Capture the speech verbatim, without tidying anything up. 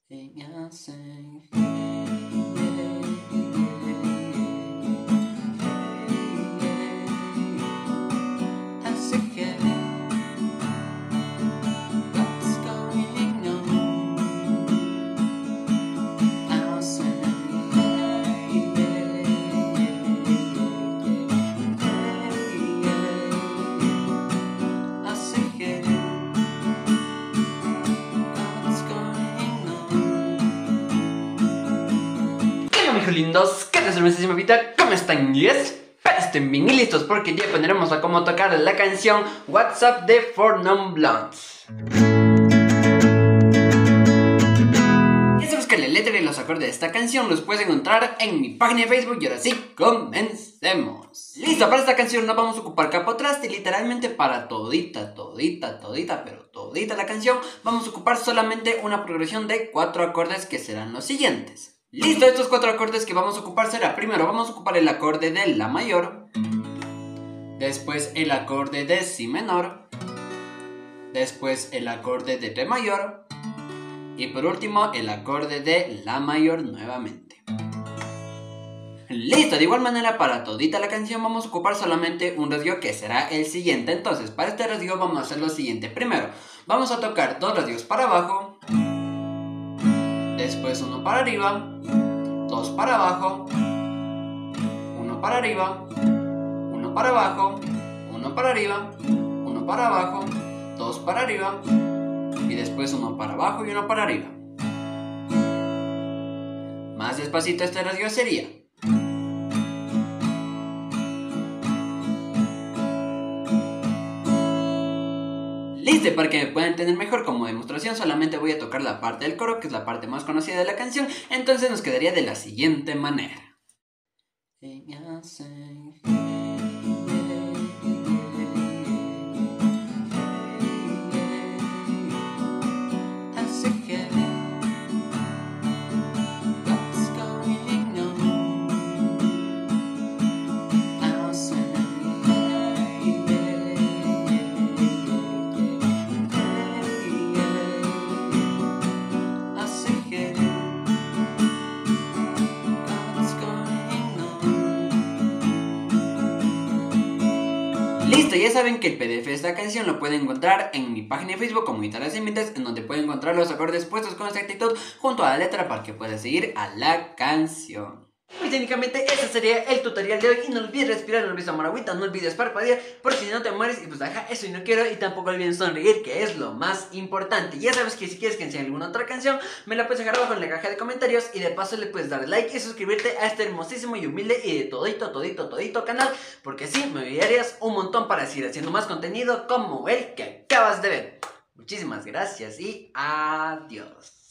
Ella se... Así que... What's going on? I'll say... Así que... Amigos lindos, ¿qué tal su hermosísima vida? ¿Cómo están? Yes, estén bien y listos porque ya aprenderemos a cómo tocar la canción WhatsApp de Four Non Blondes. Ya sabes que la letra y los acordes de esta canción los puedes encontrar en mi página de Facebook y ahora sí, comencemos. Listo, para esta canción no vamos a ocupar capotraste, literalmente para todita, todita, todita, pero todita la canción vamos a ocupar solamente una progresión de cuatro acordes que serán los siguientes. Listo, estos cuatro acordes que vamos a ocupar será: primero vamos a ocupar el acorde de La mayor, después el acorde de Si menor, después el acorde de Re mayor y por último el acorde de La mayor nuevamente. Listo, de igual manera para todita la canción vamos a ocupar solamente un rasgueo que será el siguiente. Entonces para este rasgueo vamos a hacer lo siguiente: primero vamos a tocar dos rasgueos para abajo, después uno para arriba, dos para abajo, uno para arriba, uno para abajo, uno para arriba, uno para abajo, dos para arriba y después uno para abajo y uno para arriba. Más despacito este rasgueo sería: listo, para que me puedan entender mejor, como demostración solamente voy a tocar la parte del coro, que es la parte más conocida de la canción. Entonces nos quedaría de la siguiente manera. Ella se... Así que... What's going on? I'll say... Listo, ya saben que el P D F de esta canción lo pueden encontrar en mi página de Facebook como Guitarras Inventes, en donde pueden encontrar los acordes puestos con exactitud junto a la letra para que puedas seguir a la canción. Pues técnicamente ese sería el tutorial de hoy. Y no olvides respirar, no olvides tomar agüita, no olvides parpadear, porque si no te mueres. Y pues ajá, eso y no quiero. Y tampoco olviden sonreír, que es lo más importante. Ya sabes que si quieres que enseñe alguna otra canción, me la puedes dejar abajo en la caja de comentarios. Y de paso le puedes dar like y suscribirte a este hermosísimo y humilde y de todito, todito, todito canal, porque así me ayudarías un montón para seguir haciendo más contenido como el que acabas de ver. Muchísimas gracias y adiós.